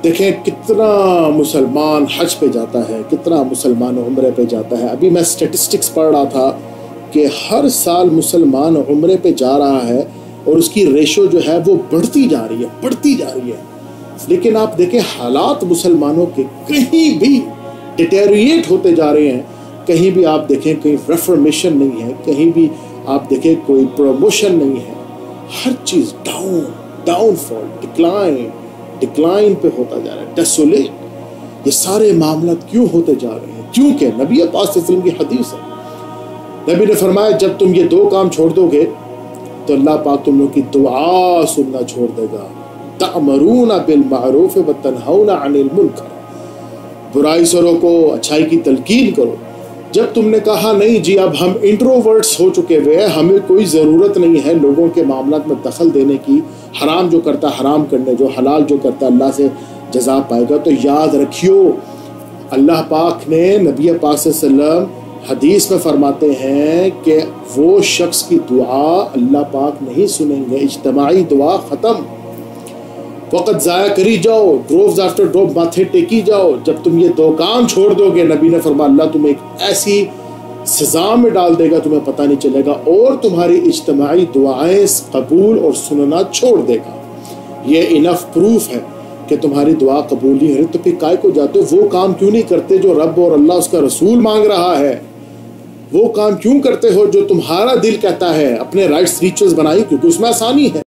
دیکھیں کتنا مسلمان حج پہ جاتا ہے، کتنا مسلمان عمرے پہ جاتا ہے۔ ابھی میں سٹیٹسٹکس پڑھ رہا تھا کہ ہر سال مسلمان عمرے پہ جا رہا ہے اور اس کی ریشو جو ہے وہ بڑھتی جا رہی ہے۔ لیکن آپ دیکھیں حالات مسلمانوں کے کہیں بھی ڈیٹیریٹ ہوتے جا رہے ہیں، کہیں بھی آپ دیکھیں کہیں ریفارمیشن نہیں ہے، کہیں بھی آپ دیکھیں کوئی پروموشن نہیں ہے، ہر چیز ڈاؤن فال، ڈکلائن پہ ہوتا جا رہا ہے، ڈیسولیٹ۔ یہ سارے معاملات کیوں ہوتے جا رہے ہیں؟ کیونکہ نبی پاک صلی اللہ علیہ وسلم کی حدیث ہے، نبی نے فرمایا جب تم یہ دو کام چھوڑ دو گے تو اللہ پاک تم لوگ کی دعا سننا چھوڑ دے گا۔ تأمرون بالمعروف وتنہون عن المنکر، برائی سے روکو، اچھائی کی تلقین کرو۔ جب تم نے کہا نہیں جی اب ہم انٹروورٹس ہو چکے ہوئے ہیں، ہمیں کوئی ضرورت نہیں ہے لوگوں کے معاملات میں دخل دینے کی، حرام جو کرتا حرام کرنے، جو حلال جو کرتا اللہ سے جزا پائے گا، تو یاد رکھیو اللہ پاک نے، نبی پاک صلی اللہ علیہ وسلم حدیث میں فرماتے ہیں کہ وہ شخص کی دعا اللہ پاک نہیں سنیں گے، اجتماعی دعا ختم، وقت ضائع کری جاؤ، ڈروز آفٹر ڈروپ ماتھے ٹیکی جاؤ۔ جب تم یہ دو کام چھوڑ دو گے، نبی نے فرمایا اللہ تمہیں ایک ایسی سزا میں ڈال دے گا تمہیں پتہ نہیں چلے گا، اور تمہاری اجتماعی دعائیں قبول اور سننا چھوڑ دے گا۔ یہ انف پروف ہے کہ تمہاری دعا قبول نہیں ہو رہی، تو پھر کائے کو جاتے ہو؟ وہ کام کیوں نہیں کرتے جو رب اور اللہ اس کا رسول مانگ رہا ہے؟ وہ کام کیوں کرتے ہو جو تمہارا دل کہتا ہے؟ اپنے رائٹس ریچوز بنائی، کیونکہ اس میں آسانی ہے۔